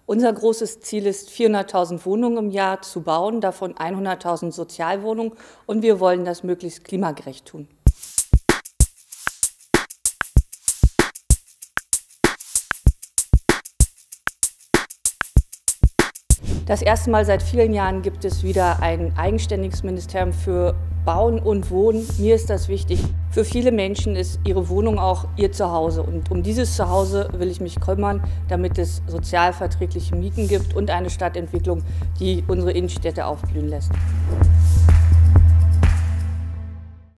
Unser großes Ziel ist, 400.000 Wohnungen im Jahr zu bauen, davon 100.000 Sozialwohnungen, und wir wollen das möglichst klimagerecht tun. Das erste Mal seit vielen Jahren gibt es wieder ein eigenständiges Ministerium für Bauen und Wohnen. Mir ist das wichtig. Für viele Menschen ist ihre Wohnung auch ihr Zuhause. Und um dieses Zuhause will ich mich kümmern, damit es sozialverträgliche Mieten gibt und eine Stadtentwicklung, die unsere Innenstädte aufblühen lässt.